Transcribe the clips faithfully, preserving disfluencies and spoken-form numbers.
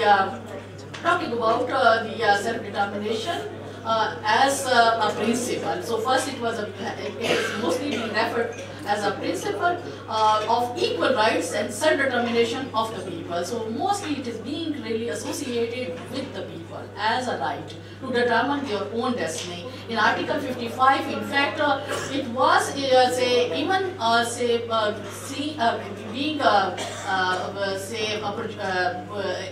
uh, talking about uh, the uh, self-determination uh, as uh, a principle. So first it was a, it is mostly being referred as a principle uh, of equal rights and self-determination of the people. So mostly it is being really associated with the people as a right to determine their own destiny. In Article fifty-five, in fact, uh, it was uh, say even uh, say uh, see, uh, being uh, uh, say uh, uh,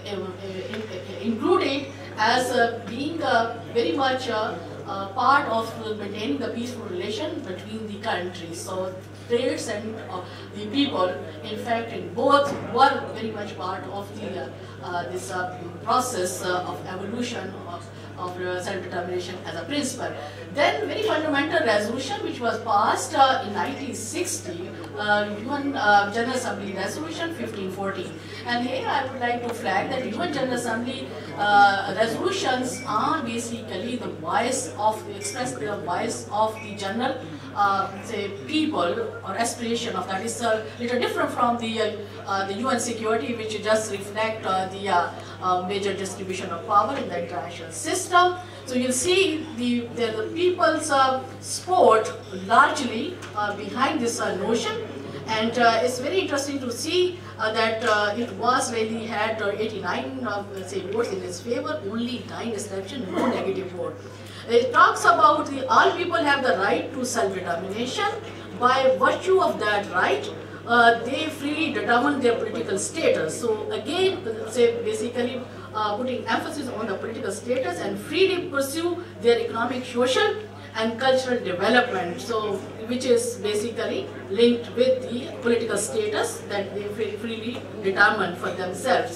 uh, included as uh, being uh, very much uh, uh, part of maintaining the peaceful relation between the countries. So states and uh, the people, in fact, in both were very much part of the uh, uh, this uh, process uh, of evolution of, of uh, self-determination as a principle. Then very fundamental resolution which was passed uh, in nineteen sixty, uh, U N uh, General Assembly Resolution fifteen fourteen. And here I would like to flag that U N General Assembly uh, resolutions are basically the voice of, express the voice of the general uh, say people or aspiration of that. Is a little different from the uh, uh, the U N security, which just reflect uh, the uh, uh, major distribution of power in the international system. So you'll see the, the, the people's uh, support largely uh, behind this uh, notion, and uh, it's very interesting to see uh, that uh, it was really had uh, eighty-nine uh, say votes in its favor, only nine abstention, no negative vote. It talks about the all people have the right to self-determination. By virtue of that right, uh, they freely determine their political status. So again, say basically uh, putting emphasis on the political status and freely pursue their economic, social and cultural development. So which is basically linked with the political status that they freely determine for themselves.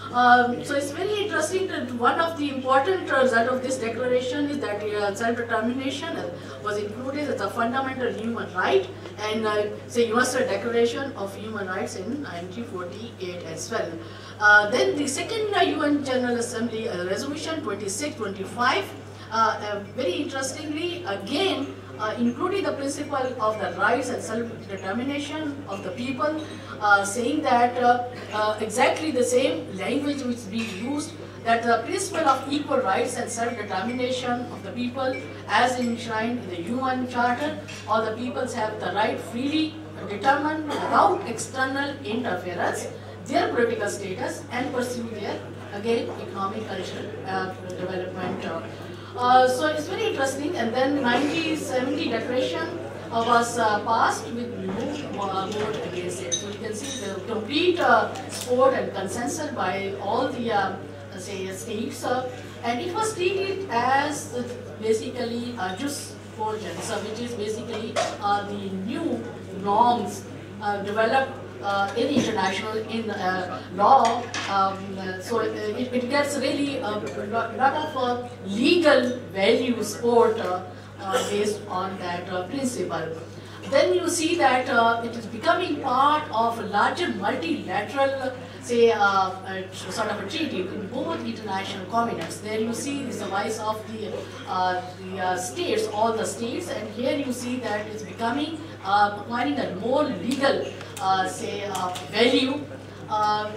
Um, so it's very interesting that one of the important result of this declaration is that uh, self-determination was included as a fundamental human right, and uh, say Universal Declaration of Human Rights in nineteen forty-eight as well. Uh, then the second uh, U N General Assembly uh, Resolution twenty-six twenty-five, uh, uh, very interestingly again Uh, including the principle of the rights and self-determination of the people, uh, saying that uh, uh, exactly the same language which is being used, that the principle of equal rights and self-determination of the people as enshrined in the U N Charter, all the peoples have the right freely determine without external interference their political status and pursue their, again, economic cultural uh, development. Uh, Uh, so it's very interesting, and then nineteen seventy declaration uh, was uh, passed with no uh, vote against it. So you can see the complete uh, support and consensus by all the uh, say states, uh, and it was treated as uh, basically uh, jus cogens, uh, which is basically uh, the new norms uh, developed Uh, in international, in uh, law, um, uh, so it, it gets really a lot, lot of uh, legal value support uh, uh, based on that uh, principle. Then you see that uh, it is becoming part of a larger multilateral, say, uh, uh, sort of a treaty in both international covenants. There you see is the voice of the, uh, the uh, states, all the states, and here you see that it's becoming, uh, acquiring a more legal Uh, say uh, value, uh,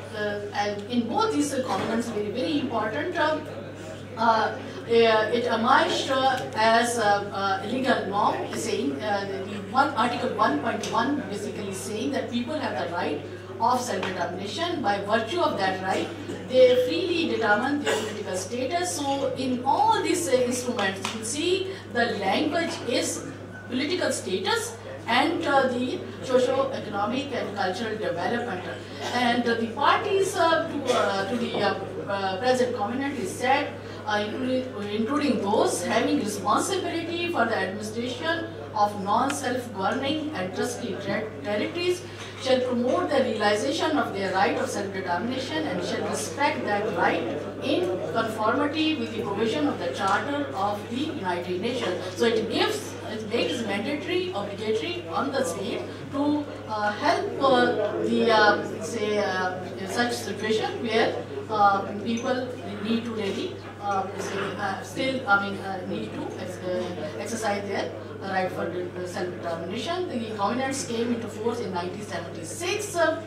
uh, and in both these uh, covenants, very very important. Uh, uh, it emerged uh, as a uh, legal norm, saying uh, the one article one point one basically saying that people have the right of self-determination. By virtue of that right, they freely determine their political status. So in all these uh, instruments, you see the language is political status and uh, the socio-economic and cultural development. And uh, the parties uh, to, uh, to the uh, uh, present covenant is said, uh, including, including those having responsibility for the administration of non-self-governing and trustee ter territories, shall promote the realization of their right of self-determination and shall respect that right in conformity with the provision of the Charter of the United Nations. So it gives it makes mandatory, obligatory on the state to uh, help uh, the, uh, say, uh, such situation where uh, people need to really, uh, say, uh, still, I mean, uh, need to ex uh, exercise their right for self-determination. The covenants came into force in nineteen seventy-six. Uh,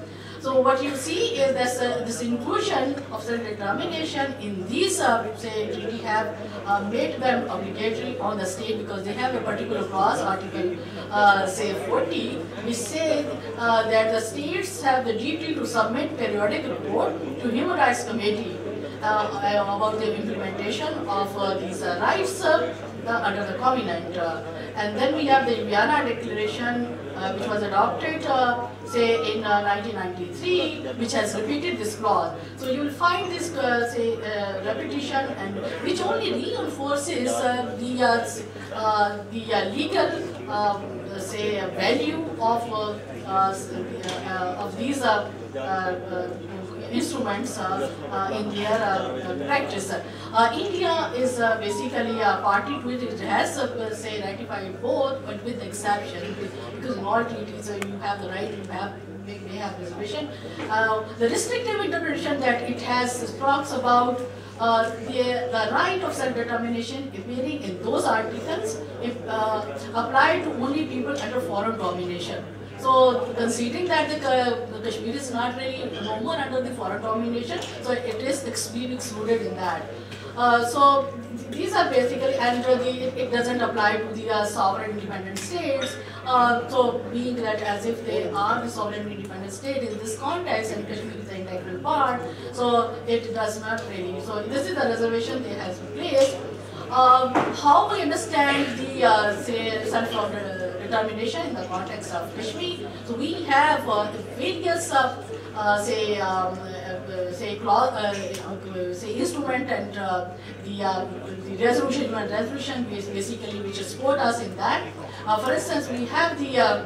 So what you see is this, uh, this inclusion of self-determination in these, uh, say, treaty have uh, made them obligatory on the state because they have a particular clause, article, uh, say, forty, which says uh, that the states have the duty to submit periodic report to Human Rights Committee uh, about the implementation of uh, these uh, rights uh, uh, under the Covenant. Uh, and then we have the Vienna Declaration, uh, which was adopted, uh, say, in uh, nineteen ninety-three, which has repeated this clause. So you will find this, uh, say, uh, repetition, and which only reinforces uh, the uh, uh, the uh, legal, um, say, uh, value of uh, uh, uh, of these uh, uh, uh, instruments uh, uh, in their uh, practice. Uh, India is uh, basically a party to it. It has, uh, say, ratified both, but with exception, because in all treaties uh, you have the right to have may have reservation. Uh, the restrictive interpretation that it has talks about uh, the, the right of self-determination appearing in those articles if uh, applied to only people under foreign domination. So, considering that the, uh, the Kashmir is not really no more under the foreign domination, so it is being excluded in that. Uh, so, these are basically, and uh, the, it doesn't apply to the uh, sovereign independent states. Uh, so, being that as if they are the sovereign independent state in this context, and Kashmir is an integral part, so it does not really. So, this is the reservation they has placed. Um, how we understand the uh, say self-determination in the context of Kashmir? So we have uh, various uh, uh, say um, uh, say clause, uh, say instrument and uh, the uh, the resolution and resolution basically which support us in that. Uh, for instance, we have the uh,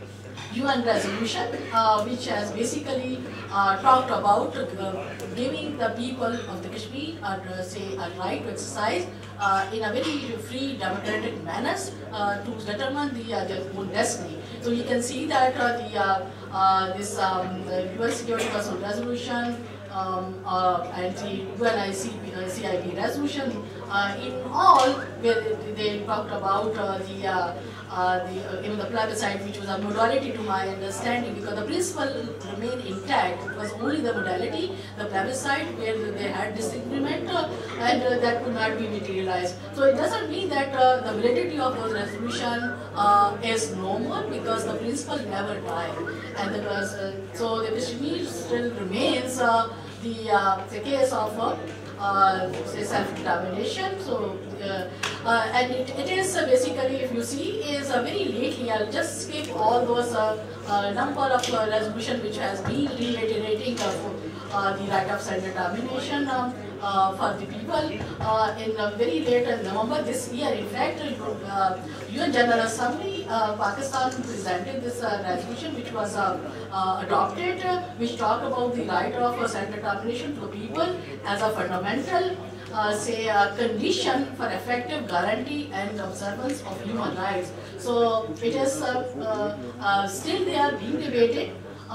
U N resolution, uh, which has basically uh, talked about uh, giving the people of the Kashmir, uh, say, a right to exercise uh, in a very free democratic manner uh, to determine the, uh, their own destiny. So you can see that uh, the uh, uh, this um, the U N Security Council resolution um, uh, and the U N C I P resolution, uh, in all, where they, they talked about uh, the uh, Uh, the, uh, even the plebiscite, which was a modality to my understanding, because the principle remained intact. It was only the modality, the plebiscite, where they had disagreement, uh, and uh, that could not be materialized. So it doesn't mean that uh, the validity of the resolution uh, is no more, because the principle never died. And the, uh, so the Kashmir still remains uh, the, uh, the case of uh, uh, say self-determination. So. Uh, Uh, and it, it is uh, basically, if you see, is uh, very lately, I'll just skip all those uh, uh, number of uh, resolution which has been reiterating uh, uh, the right of self-determination um, uh, for the people. Uh, in uh, very late in November this year, in fact, uh, U N General Assembly, uh, Pakistan presented this uh, resolution which was uh, uh, adopted, uh, which talked about the right of uh, self-determination to the people as a fundamental Uh, say a condition for effective guarantee and observance of human rights. So it is uh, uh, uh, still they are being debated,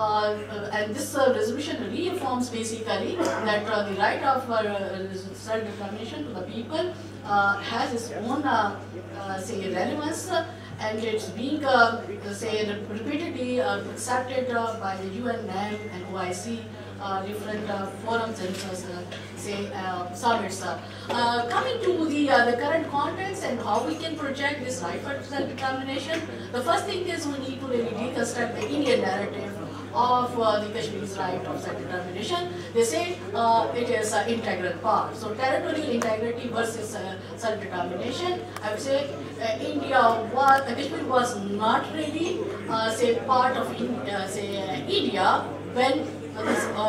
uh, and this uh, resolution reaffirms basically that uh, the right of uh, self-determination to the people uh, has its own uh, uh, say relevance, uh, and it's being uh, say repeatedly uh, accepted uh, by the U N, N A M, and O I C. Uh, different uh, forums and uh, say uh, summits. Uh, coming to the uh, the current context and how we can project this right for self-determination, the first thing is we need to really deconstruct the Indian narrative of uh, the Kashmir's right of self-determination. They say uh, it is an integral part. So territorial integrity versus uh, self-determination. I would say uh, India was, uh, Kashmir was not really uh, say part of uh, say uh, India when This, uh,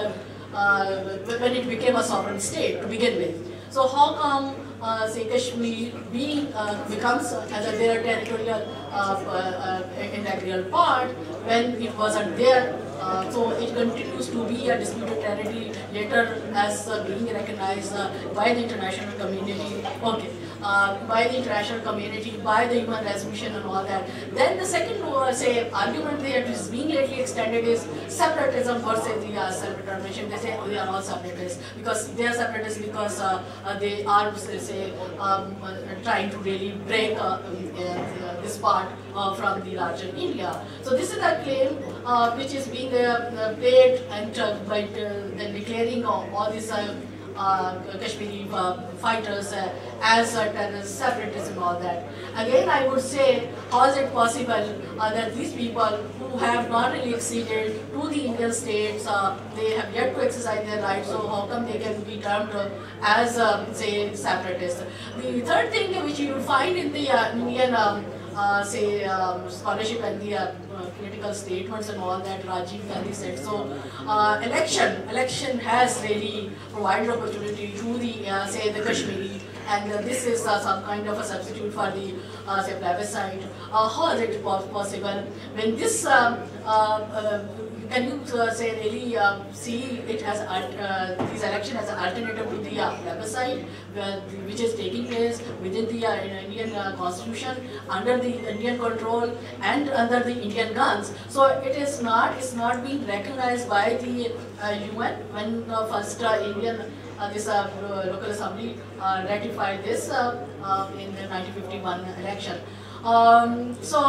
uh, when it became a sovereign state to begin with. So how come, uh, say, Kashmir being uh, becomes uh, as a their territorial uh, uh, integral part when it wasn't there? Uh, so it continues to be a disputed territory later as uh, being recognized uh, by the international community. Okay. Uh, by the international community, by the U N resolution and all that. Then the second, uh, say, argument that is being lately extended is separatism versus the uh, self-determination. They say, oh, they are all separatists because they are separatists because uh, uh, they are, say, um, uh, trying to really break uh, uh, this part uh, from the larger India. So this is a claim. uh, which is being uh, played and uh, by uh, declaring all, all these uh, uh, Kashmiri uh, fighters uh, as uh, terrorists, separatists and all that. Again, I would say, how is it possible uh, that these people who have not really acceded to the Indian states, uh, they have yet to exercise their rights, so how come they can be termed uh, as, uh, say, separatists? The third thing which you will find in the uh, Indian um, Uh, say um, scholarship and the uh, uh, political statements and all that Rajiv Gandhi said. So uh, election, election has really provided opportunity to the uh, say the Kashmiri, and uh, this is uh, some kind of a substitute for the uh, say plebiscite. Uh, how is it possible when this? Uh, uh, uh, Can you uh, say really uh, see it as uh, this election as an alternative to the uh, plebiscite, uh, which is taking place within the uh, Indian uh, constitution, under the Indian control and under the Indian guns? So it is not it's not being recognized by the uh, U N when uh, first uh, Indian uh, this uh, local assembly uh, ratified this uh, uh, in the nineteen fifty-one election. Um, so.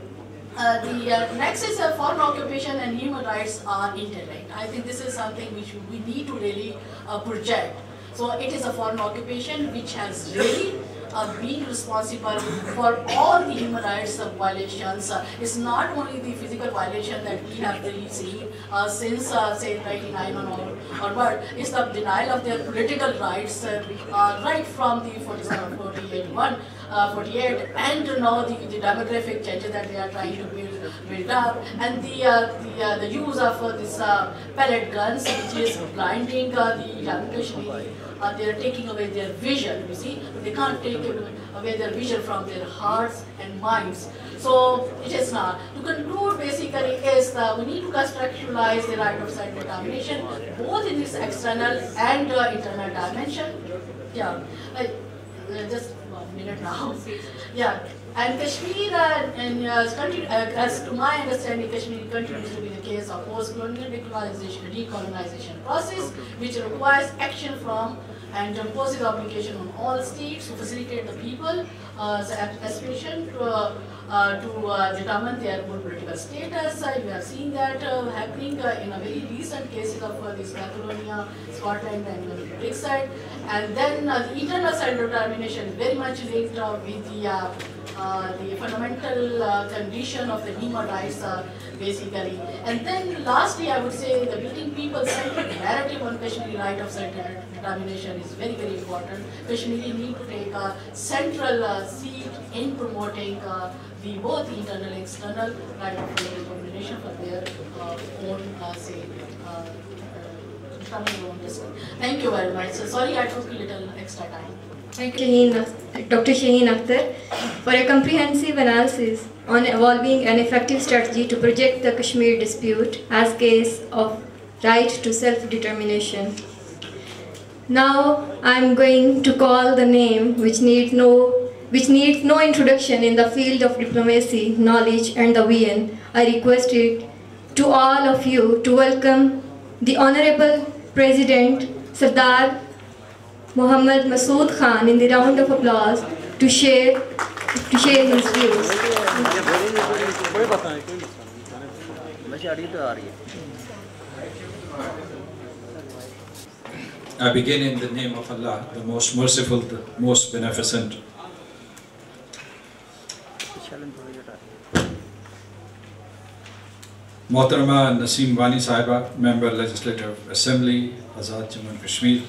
Uh, the uh, next is uh, foreign occupation and human rights are interlinked. I think this is something which we need to really uh, project. So it is a foreign occupation which has really uh, been responsible for all the human rights uh, violations. Uh, it's not only the physical violation that we have really seen uh, since uh, say ninety-nine on onward, it's the denial of their political rights uh, uh, right from the forty-seven, forty-eight, one. Uh, forty-eight, and now the, the demographic changes that they are trying to build, build up, and the uh, the, uh, the use of uh, this uh, pellet guns, which is blinding uh, the young Kashmiri. Uh, they are taking away their vision. You see, they can't take away their vision from their hearts and minds. So it is not. To conclude, basically, is that we need to constructualize the right of self-determination, both in its external and uh, internal dimension. Yeah, uh, just. Minute now. Yeah, and Kashmir, uh, and uh, continue, uh, as to my understanding, Kashmir continues to be the case of post-colonial decolonization, decolonization process, which requires action from and imposes obligation on all states to facilitate the people uh, aspiration to, uh, uh, to uh, determine their own political status. Uh, you have seen that uh, happening uh, in a very recent cases of uh, this Catalonia, Scotland, and the British side. And then uh, the internal self-determination is very much linked uh, with the uh, uh, the fundamental uh, condition of the human rights, uh, basically. And then lastly, I would say the building people-centered narrative on Kashmiri right of self-determination is very, very important. Kashmiri need to take a central uh, seat in promoting uh, the both the internal and external right of self-determination for their uh, own, uh, say, uh, Thank you very much. So sorry I took a little extra time. Thank you, Doctor Shaheen Akhtar, for a comprehensive analysis on evolving an effective strategy to project the Kashmir dispute as case of right to self-determination. Now I am going to call the name which needs no which needs no introduction in the field of diplomacy, knowledge, and the V N. I request it to all of you to welcome the Honorable President Sardar Muhammad Masood Khan in the round of applause to share to share his views. I begin in the name of Allah, the most merciful, the most beneficent. Mohtarama Naseem Wani Sahiba, Member Legislative Assembly, Azad Jammu and Kashmir.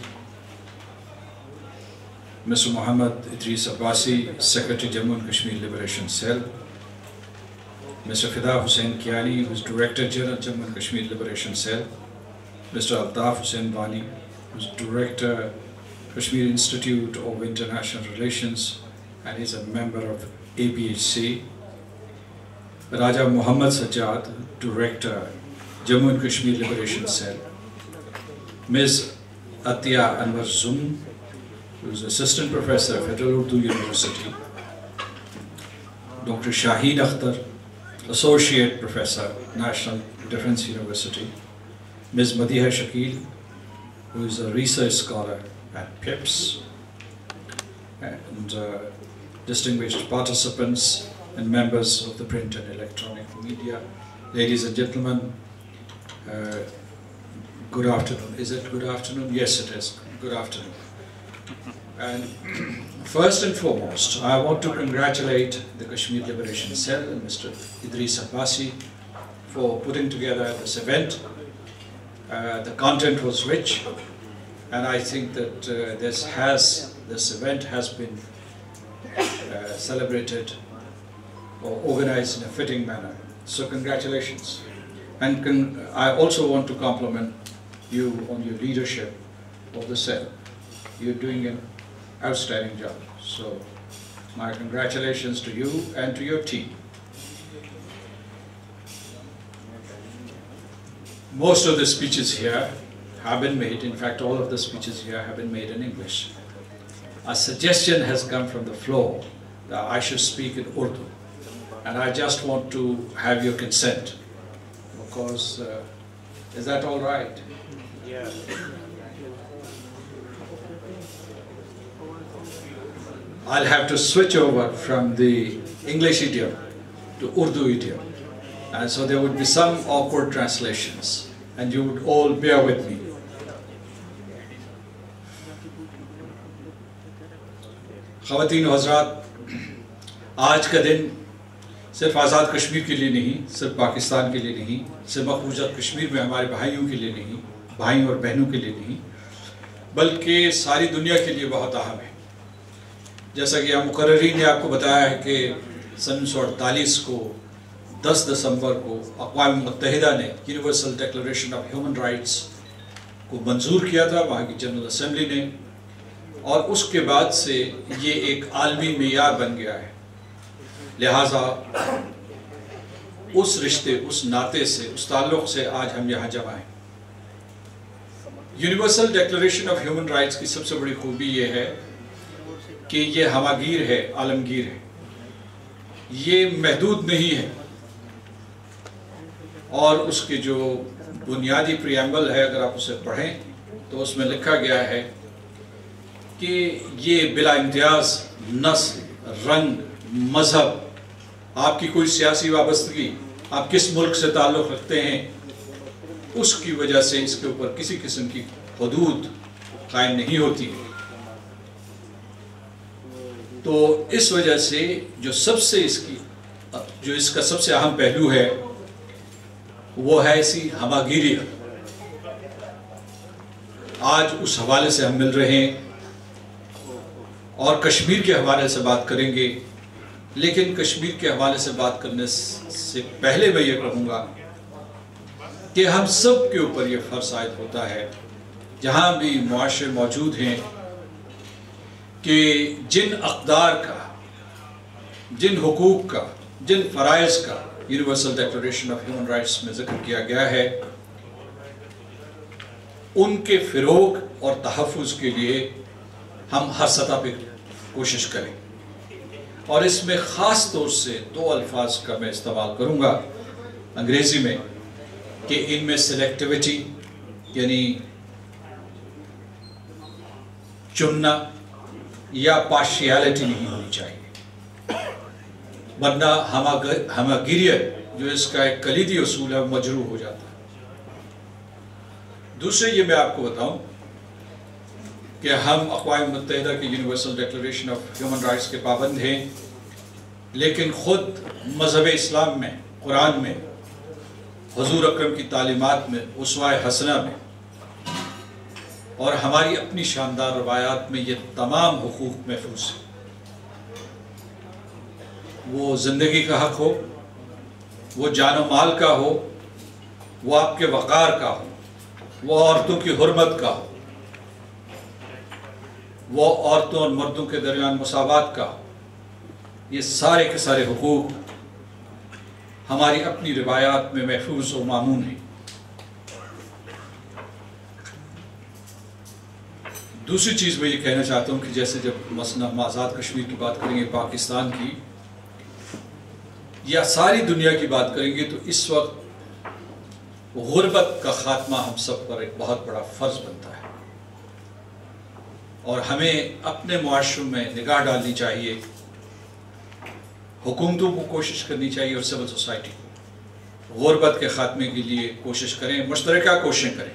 Mister Muhammad Idris Abbasi, Secretary Jammu and Kashmir Liberation Cell. Mister Fida Hussain Kiani, who is Director General Jammu and Kashmir Liberation Cell. Mister Altaf Hussain Bani, who is Director Kashmir Institute of International Relations and is a member of A B H C. Raja Muhammad Sajjad, Director, Jammu and Kashmir Liberation Cell. Miz Atiya Anwar Zum, who is Assistant Professor at Federal Urdu University. Doctor Shaheen Akhtar, Associate Professor, National Defense University. Miz Madiha Shakil, who is a research scholar at PIPS. And uh, distinguished participants and members of the print and electronic media, ladies and gentlemen, uh, good afternoon. Is it good afternoon? Yes, it is. Good afternoon. And first and foremost, I want to congratulate the Kashmir Liberation Cell and Mister Idris Abbasi for putting together this event. Uh, the content was rich, and I think that uh, this has this event has been uh, celebrated or organized in a fitting manner. So congratulations. And con I also want to compliment you on your leadership of the cell. You're doing an outstanding job. So my congratulations to you and to your team. Most of the speeches here have been made, in fact all of the speeches here have been made in English. A suggestion has come from the floor that I should speak in Urdu. And I just want to have your consent, because, uh, is that all right? Yeah. I'll have to switch over from the English idiom to Urdu idiom. And so there would be some awkward translations, and you would all bear with me. خواتین و حضرات، آج کا دن صرف آزاد کشمیر کے لیے نہیں، صرف پاکستان کے لیے نہیں، صرف مقبوضہ کشمیر میں ہمارے بھائیوں کے لیے نہیں، بھائیوں اور بہنوں کے لیے نہیں، بلکہ ساری دنیا کے لیے بہت اہم ہے۔ جیسا کہ یہاں مقررین نے آپ کو بتایا ہے کہ سن انیس سو اڑتالیس کو دس دسمبر کو اقوام متحدہ نے universal declaration of human rights کو منظور کیا تھا وہاں کی جنرل اسمبلی نے، اور اس کے بعد سے یہ ایک عالمی معیار بن گیا ہے۔ لہٰذا اس رشتے، اس ناطے سے، اس تعلق سے آج ہم یہاں جمع ہیں۔ Universal declaration of human rights کی سب سے بڑی خوبی یہ ہے کہ یہ ہماگیر ہے، عالمگیر ہے، یہ محدود نہیں ہے، اور اس کے جو بنیادی پریامبل ہے اگر آپ اسے پڑھیں تو اس میں لکھا گیا ہے کہ یہ بلا امتیاز نسل، رنگ، مذہب، آپ کی کوئی سیاسی وابستگی، آپ کس ملک سے تعلق رکھتے ہیں، اس کی وجہ سے اس کے اوپر کسی قسم کی حدود قائم نہیں ہوتی۔ تو اس وجہ سے جو سب سے اس کی جو اس کا سب سے اہم پہلو ہے وہ ہے اسی ہماگیری۔ آج اس حوالے سے ہم مل رہے ہیں اور کشمیر کے حوالے سے بات کریں گے، لیکن کشمیر کے حوالے سے بات کرنے سے پہلے میں یہ کہوں گا کہ ہم سب کے اوپر یہ فرض عائد ہوتا ہے، جہاں بھی معاشرے موجود ہیں، کہ جن اقدار کا، جن حقوق کا، جن فرائض کا universal declaration of human rights میں ذکر کیا گیا ہے، ان کے فروغ اور تحفظ کے لیے ہم ہر سطح پہ کوشش کریں۔ اور اس میں خاص طور سے دو الفاظ کا میں استعمال کروں گا انگریزی میں، کہ ان میں سلیکٹیویٹی یعنی چننا یا پارشیالٹی نہیں ہونی چاہیے، ورنہ ہماگیریت جو اس کا ایک کلیدی اصول ہے وہ مجروح ہو جاتا ہے۔ دوسرے یہ میں آپ کو بتاؤں کہ ہم اقوام متحدہ کی universal declaration of human rights کے پابند ہیں، لیکن خود مذہب اسلام میں، قرآن میں، حضور اکرم کی تعلیمات میں، اسوہ حسنہ میں اور ہماری اپنی شاندار روایات میں یہ تمام حقوق محفوظ ہیں۔ وہ زندگی کا حق ہو، وہ جان و مال کا ہو، وہ آپ کے وقار کا ہو، وہ عورتوں کی حرمت کا ہو، وہ عورتوں اور مردوں کے درمیان مساوات کا ہو، یہ سارے کے سارے حقوق ہماری اپنی روایات میں محفوظ و معمون ہیں۔ دوسری چیز میں یہ کہنا چاہتا ہوں کہ جیسے جب مثلا ہم آزاد کشمیر کی بات کریں گے، پاکستان کی یا ساری دنیا کی بات کریں گے، تو اس وقت غربت کا خاتمہ ہم سب پر ایک بہت بڑا فرض بنتا ہے، اور ہمیں اپنے معاشروں میں نگاہ ڈالنی چاہیے، حکومتوں کو کوشش کرنی چاہیے اور سول سوسائٹی کو غربت کے خاتمے کے لیے کوشش کریں، مشترکہ کوششیں کریں،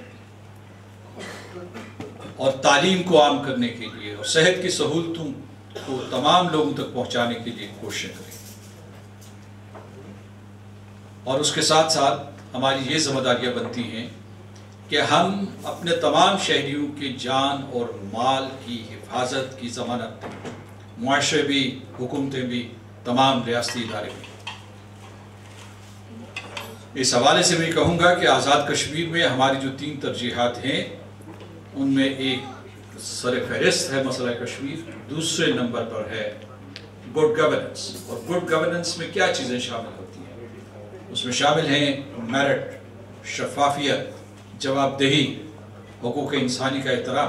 اور تعلیم کو عام کرنے کے لیے اور صحت کی سہولتوں کو تمام لوگوں تک پہنچانے کے لیے کوششیں کریں، اور اس کے ساتھ ساتھ ہماری یہ ذمہ داریاں بنتی ہیں کہ ہم اپنے تمام شہریوں کی جان اور مال کی حفاظت کی ضمانت دیں، معاشرے بھی، حکومتیں بھی، تمام ریاستی ادارے بھی۔ اس حوالے سے میں کہوں گا کہ آزاد کشمیر میں ہماری جو تین ترجیحات ہیں ان میں ایک سر فہرست ہے مسئلہ کشمیر، دوسرے نمبر پر ہے گڈ گورننس۔ اور گڈ گورننس میں کیا چیزیں شامل ہوتی ہیں؟ اس میں شامل ہیں میرٹ، شفافیت، جواب دہی، حقوق انسانی کا احترام،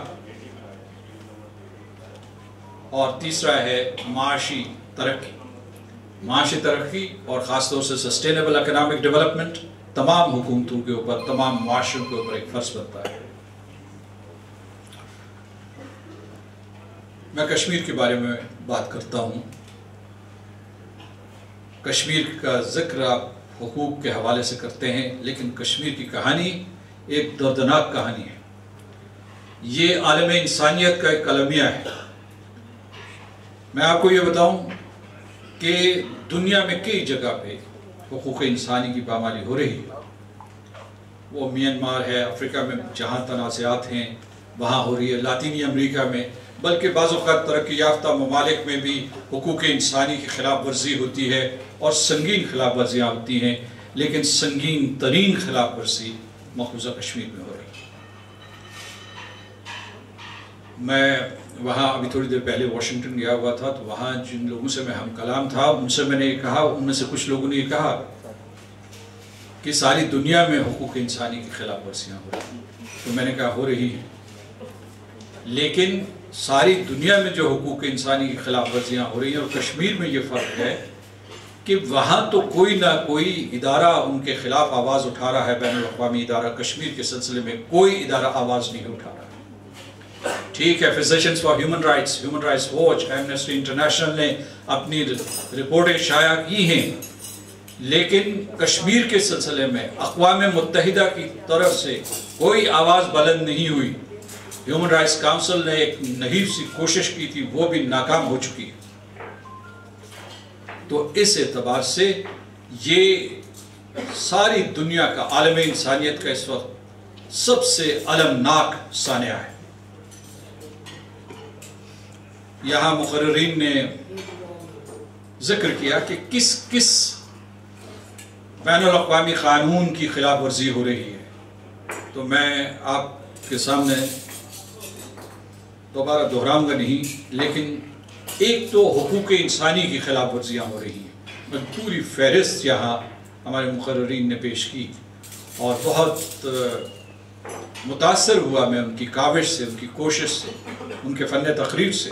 اور تیسرا ہے معاشی ترقی۔ معاشی ترقی اور خاص طور سے سسٹینیبل اکنامک ڈیولپمنٹ تمام حکومتوں کے اوپر، تمام معاشروں کے اوپر ایک فرض بنتا ہے۔ میں کشمیر کے بارے میں بات کرتا ہوں۔ کشمیر کا ذکر آپ حقوق کے حوالے سے کرتے ہیں، لیکن کشمیر کی کہانی ایک دردناک کہانی ہے۔ یہ عالم انسانیت کا ایک المیہ ہے۔ میں آپ کو یہ بتاؤں کہ دنیا میں کئی جگہ پہ حقوق انسانی کی پامالی ہو رہی ہے۔ وہ میانمار ہے، افریقہ میں جہاں تنازعات ہیں وہاں ہو رہی ہے، لاطینی امریکہ میں، بلکہ بعض اوقات ترقی یافتہ ممالک میں بھی حقوق انسانی کی خلاف ورزی ہوتی ہے، اور سنگین خلاف ورزیاں ہوتی ہیں، لیکن سنگین ترین خلاف ورزی مقبوضہ کشمیر میں ہو رہی ہے۔ میں وہاں ابھی تھوڑی دیر پہلے واشنگٹن گیا ہوا تھا، تو وہاں جن لوگوں سے میں ہم کلام تھا ان سے میں نے یہ کہا، ان میں سے کچھ لوگوں نے یہ کہا کہ ساری دنیا میں حقوق انسانی کی خلاف ورزیاں ہو رہی ہیں۔ تو میں نے کہا ہو رہی ہیں، لیکن ساری دنیا میں جو حقوق انسانی کی خلاف ورزیاں ہو رہی ہیں، اور کشمیر میں یہ فرق ہے کہ وہاں تو کوئی نہ کوئی ادارہ ان کے خلاف آواز اٹھا رہا ہے، بین الاقوامی ادارہ۔ کشمیر کے سلسلے میں کوئی ادارہ آواز نہیں اٹھا رہا ہے۔ ٹھیک ہے، physicians for human rights, human rights watch, amnesty international نے اپنی رپورٹیں شائع کی ہیں، لیکن کشمیر کے سلسلے میں اقوام متحدہ کی طرف سے کوئی آواز بلند نہیں ہوئی۔ ہیومن رائٹس کاؤنسل نے ایک نحیف سی کوشش کی تھی، وہ بھی ناکام ہو چکی ہے۔ تو اس اعتبار سے یہ ساری دنیا کا، عالم انسانیت کا اس وقت سب سے المناک سانحہ ہے۔ یہاں مقررین نے ذکر کیا کہ کس کس بین الاقوامی قانون کی خلاف ورزی ہو رہی ہے، تو میں آپ کے سامنے دوبارہ دہراؤں گا نہیں، لیکن ایک تو حقوق انسانی کی خلاف ورزیاں ہو رہی ہیں۔ میں پوری فہرست یہاں ہمارے مقررین نے پیش کی، اور بہت متاثر ہوا میں ان کی کاوش سے، ان کی کوشش سے، ان کے فن تقریر سے۔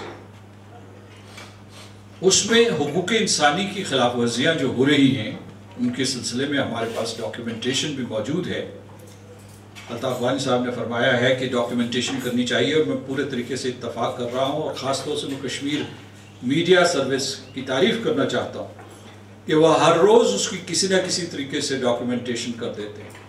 اس میں حقوق انسانی کی خلاف ورزیاں جو ہو رہی ہیں ان کے سلسلے میں ہمارے پاس ڈاکیومنٹیشن بھی موجود ہے۔ الطاف افغانی صاحب نے فرمایا ہے کہ ڈاکیومنٹیشن کرنی چاہیے، اور میں پورے طریقے سے اتفاق کر رہا ہوں، اور خاص طور سے میں کشمیر میڈیا سروس کی تعریف کرنا چاہتا ہوں کہ وہ ہر روز اس کی کسی نہ کسی طریقے سے ڈاکیومنٹیشن کر دیتے ہیں۔